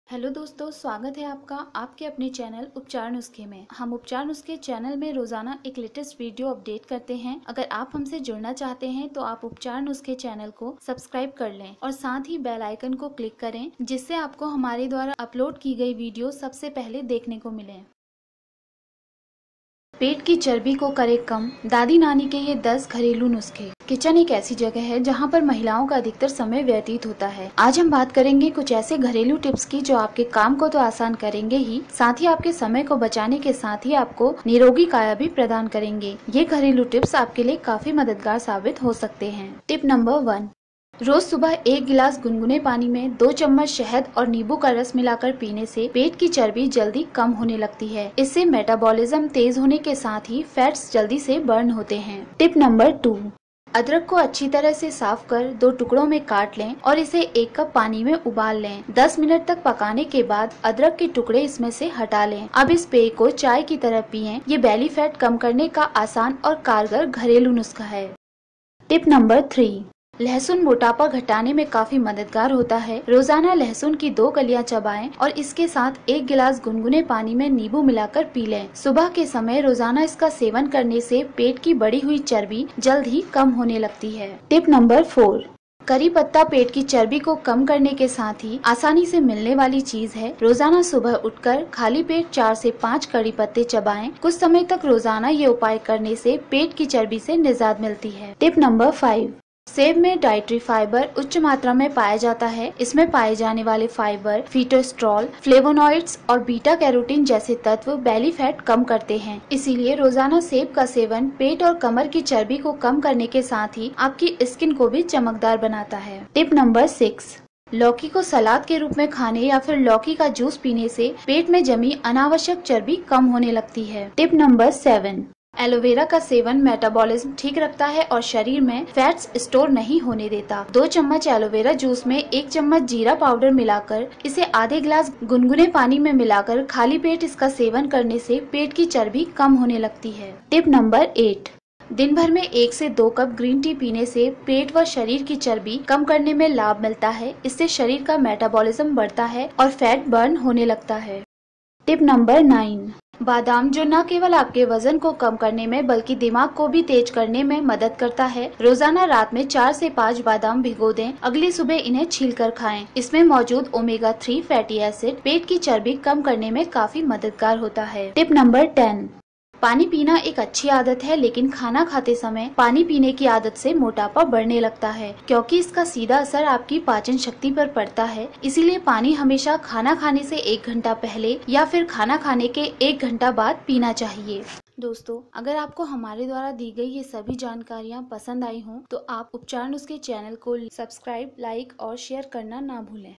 Hello दोस्तों, स्वागत है आपका आपके अपने चैनल उपचार नुस्खे में। हम उपचार नुस्खे चैनल में रोजाना एक लेटेस्ट वीडियो अपडेट करते हैं। अगर आप हमसे जुड़ना चाहते हैं तो आप उपचार नुस्खे चैनल को सब्सक्राइब कर लें और साथ ही बेल आइकन को क्लिक करें, जिससे आपको हमारे द्वारा अपलोड की गई वीडियो सबसे पहले देखने को मिले। पेट की चर्बी को करे कम, दादी नानी के ये 10 घरेलू नुस्खे। किचन एक ऐसी जगह है जहाँ पर महिलाओं का अधिकतर समय व्यतीत होता है। आज हम बात करेंगे कुछ ऐसे घरेलू टिप्स की जो आपके काम को तो आसान करेंगे ही, साथ ही आपके समय को बचाने के साथ ही आपको निरोगी काया भी प्रदान करेंगे। ये घरेलू टिप्स आपके लिए काफी मददगार साबित हो सकते हैं। टिप नंबर 1, रोज सुबह 1 गिलास गुनगुने पानी में 2 चम्मच शहद और नींबू का रस मिलाकर पीने से पेट की चर्बी जल्दी कम होने लगती है। इससे मेटाबॉलिज्म तेज होने के साथ ही फैट्स जल्दी से बर्न होते हैं। टिप नंबर 2, अदरक को अच्छी तरह से साफ कर 2 टुकड़ों में काट लें और इसे 1 कप पानी में उबाल लें। 10 मिनट तक पकाने के बाद अदरक के टुकड़े इसमें से हटा लें। अब इस पेय को चाय की तरह पिएं। ये बेली फैट कम करने का आसान और कारगर घरेलू नुस्खा है। टिप नंबर 3, लहसुन मोटापा घटाने में काफी मददगार होता है। रोजाना लहसुन की 2 कलियां चबाएं और इसके साथ 1 गिलास गुनगुने पानी में नींबू मिलाकर पी लें। सुबह के समय रोजाना इसका सेवन करने से पेट की बढ़ी हुई चर्बी जल्द ही कम होने लगती है। टिप नंबर 4, करी पत्ता पेट की चर्बी को कम करने के साथ ही आसानी से मिलने वाली चीज है। रोजाना सुबह उठकर खाली पेट 4 से 5 करी पत्ते चबाएं। कुछ समय तक रोजाना ये उपाय करने से पेट की चर्बी से निजात मिलती है। टिप नंबर 5, सेब में डाइटरी फाइबर उच्च मात्रा में पाया जाता है। इसमें पाए जाने वाले फाइबर फिटोस्ट्रॉल, फ्लेवोनॉइड्स और बीटा कैरोटीन जैसे तत्व बेली फैट कम करते हैं। इसीलिए रोजाना सेब का सेवन पेट और कमर की चर्बी को कम करने के साथ ही आपकी स्किन को भी चमकदार बनाता है। टिप नंबर 6, लौकी को सलाद के रूप में खाने या फिर लौकी का जूस पीने से पेट में जमी अनावश्यक चर्बी कम होने लगती है। टिप नंबर 7, एलोवेरा का सेवन मेटाबॉलिज्म ठीक रखता है और शरीर में फैट्स स्टोर नहीं होने देता। 2 चम्मच एलोवेरा जूस में 1 चम्मच जीरा पाउडर मिलाकर इसे आधे गिलास गुनगुने पानी में मिलाकर खाली पेट इसका सेवन करने से पेट की चर्बी कम होने लगती है। टिप नंबर 8, दिन भर में 1 से 2 कप ग्रीन टी पीने से पेट व शरीर की चर्बी कम करने में लाभ मिलता है। इससे शरीर का मेटाबॉलिज्म बढ़ता है और फैट बर्न होने लगता है। टिप नंबर 9, बादाम जो न केवल आपके वजन को कम करने में बल्कि दिमाग को भी तेज करने में मदद करता है। रोजाना रात में 4 से 5 बादाम भिगो दें, अगली सुबह इन्हें छीलकर खाएं। इसमें मौजूद ओमेगा 3 फैटी एसिड पेट की चर्बी कम करने में काफी मददगार होता है। टिप नंबर 10, पानी पीना एक अच्छी आदत है, लेकिन खाना खाते समय पानी पीने की आदत से मोटापा बढ़ने लगता है, क्योंकि इसका सीधा असर आपकी पाचन शक्ति पर पड़ता है। इसीलिए पानी हमेशा खाना खाने से 1 घंटा पहले या फिर खाना खाने के 1 घंटा बाद पीना चाहिए। दोस्तों, अगर आपको हमारे द्वारा दी गई ये सभी जानकारियाँ पसंद आई हों तो आप उपचार नुस्खे चैनल को सब्सक्राइब, लाइक और शेयर करना ना भूलें।